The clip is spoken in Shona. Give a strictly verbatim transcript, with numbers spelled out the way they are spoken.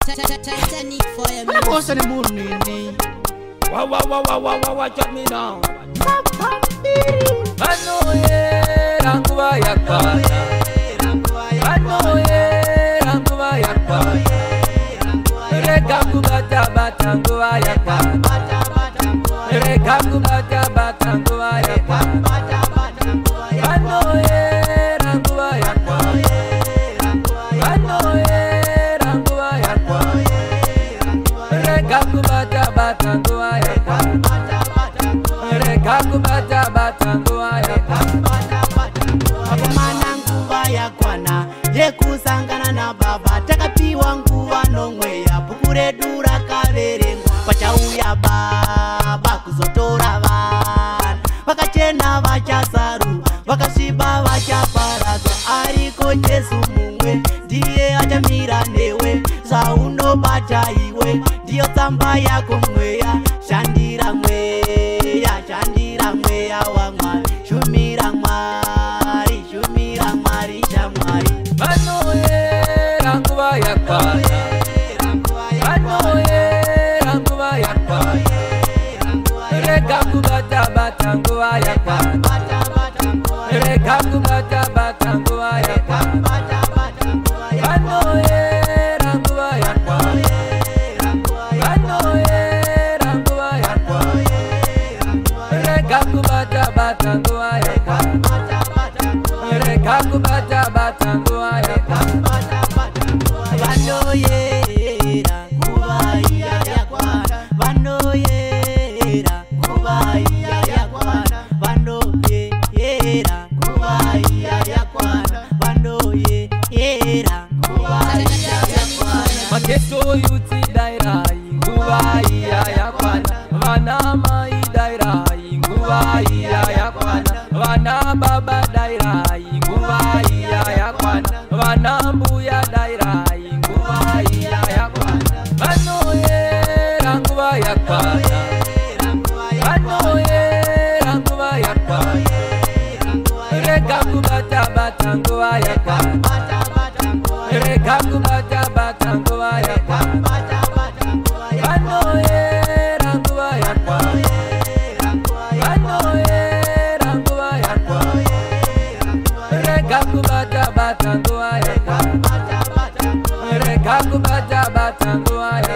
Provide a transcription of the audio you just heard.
Titanic for you. When I go to the moon, nini. Wow, wow, wow, wow, wow, wow, shut me down. Anoye, ranguwa yakwa. Anoye, ranguwa yakwa. Rega kubata bata nguwa yakwa. Rega kubata bata nguwa yakwa. Anoye, ranguwa yakwa. Anoye, ranguwa yakwa. Rega kubata bata nguwa yakwa. Rega kubata bata nguwa yakwa. Mana nguva yakwana yekusangana na baba takapiwa nguva nomweya bhuku redu rakaverengwa pachauya baba kuzotora vana vakachena vachasaru vakasviba vachaparadzwa ariko Jesu mumwe ndiye achamira newe zvaunobata iwe ndiyo tsamba yako mweya shandira mweya shandira mweya waMwari shumira Mwari shumira Mwari shamwari Anoye ranguwa yakwa. Anoye ranguwa yakwa. Rega kubata bata nguwa yakwa. Rega kubata bata nguwa yakwa. Anoye ranguwa yakwa. Anoye ranguwa yakwa. Rega kubata bata nguwa yakwa. Rega kubata bata nguwa yakwa. Vanoyera nguva iya yakwana vanoyera nguva iya yakwana vanoyera nguva iya yakwana vanoyera nguva iya yakwana Maketo yuti daira nguva iya yakwana. Vana mai daira nguva iya yakwana. Vana baba daira nguva iya yakwana. Vana mbuya daira nguva iya yakwana. Vanoyera nguva yakwana. Vanoyera nguva yakwana. Rega kubata bata nguva yakwana. Rega kubata bata nguva yakwana. Vanoyera nguva yakwana. Vanoyera nguva yakwana. Rega kubata bata nguva yakwana. Rega kubata bata nguva yakwana.